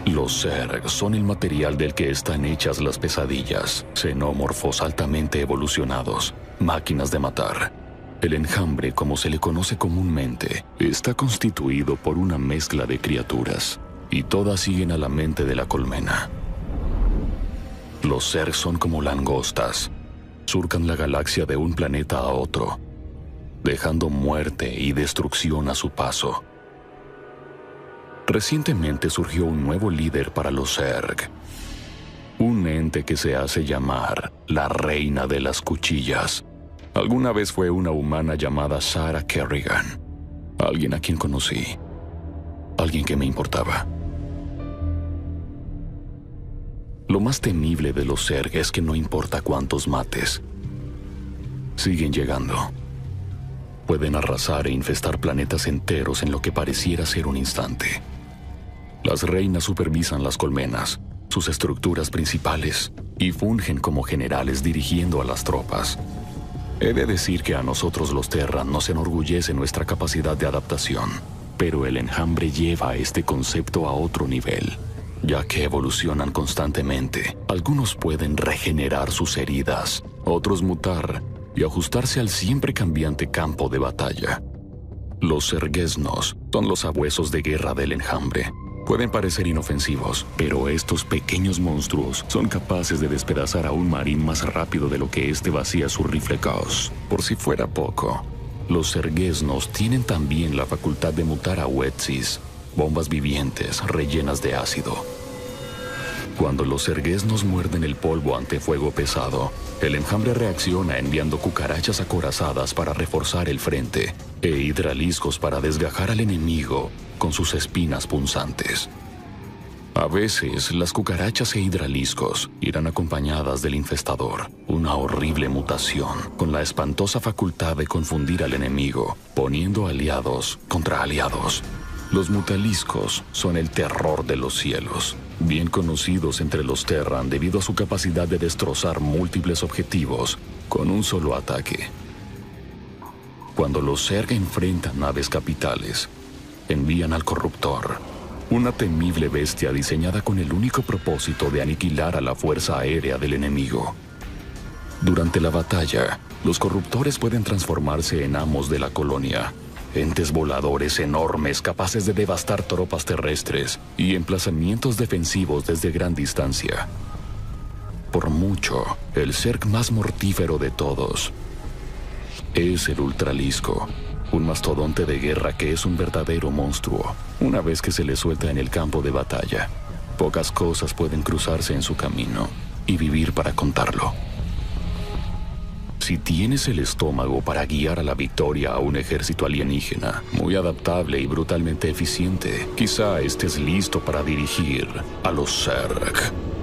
Los Zerg son el material del que están hechas las pesadillas, xenómorfos altamente evolucionados, máquinas de matar. El enjambre, como se le conoce comúnmente, está constituido por una mezcla de criaturas, y todas siguen a la mente de la colmena. Los Zerg son como langostas, surcan la galaxia de un planeta a otro, dejando muerte y destrucción a su paso. Recientemente surgió un nuevo líder para los Zerg, un ente que se hace llamar la Reina de las Cuchillas. Alguna vez fue una humana llamada Sarah Kerrigan, alguien a quien conocí, alguien que me importaba. Lo más temible de los Zerg es que no importa cuántos mates, siguen llegando. Pueden arrasar e infestar planetas enteros en lo que pareciera ser un instante. Las reinas supervisan las colmenas, sus estructuras principales, y fungen como generales dirigiendo a las tropas. He de decir que a nosotros los Terran nos enorgullece nuestra capacidad de adaptación, pero el enjambre lleva este concepto a otro nivel, ya que evolucionan constantemente. Algunos pueden regenerar sus heridas, otros mutar y ajustarse al siempre cambiante campo de batalla. Los Zergesnos son los sabuesos de guerra del enjambre. Pueden parecer inofensivos, pero estos pequeños monstruos son capaces de despedazar a un marín más rápido de lo que éste vacía su rifle Gauss. Por si fuera poco, los Zergesnos tienen también la facultad de mutar a Wetsis, bombas vivientes rellenas de ácido. Cuando los Zergesnos muerden el polvo ante fuego pesado, el enjambre reacciona enviando cucarachas acorazadas para reforzar el frente e hidraliscos para desgajar al enemigo con sus espinas punzantes. A veces, las cucarachas e hidraliscos irán acompañadas del infestador, una horrible mutación con la espantosa facultad de confundir al enemigo, poniendo aliados contra aliados. Los mutaliscos son el terror de los cielos, bien conocidos entre los Terran debido a su capacidad de destrozar múltiples objetivos con un solo ataque. Cuando los Zerg enfrentan naves capitales, envían al Corruptor, una temible bestia diseñada con el único propósito de aniquilar a la fuerza aérea del enemigo. Durante la batalla, los Corruptores pueden transformarse en amos de la colonia, entes voladores enormes capaces de devastar tropas terrestres y emplazamientos defensivos desde gran distancia. Por mucho, el Zerg más mortífero de todos es el Ultralisco, un mastodonte de guerra que es un verdadero monstruo. Una vez que se le suelta en el campo de batalla, pocas cosas pueden cruzarse en su camino y vivir para contarlo. Si tienes el estómago para guiar a la victoria a un ejército alienígena, muy adaptable y brutalmente eficiente, quizá estés listo para dirigir a los Zerg.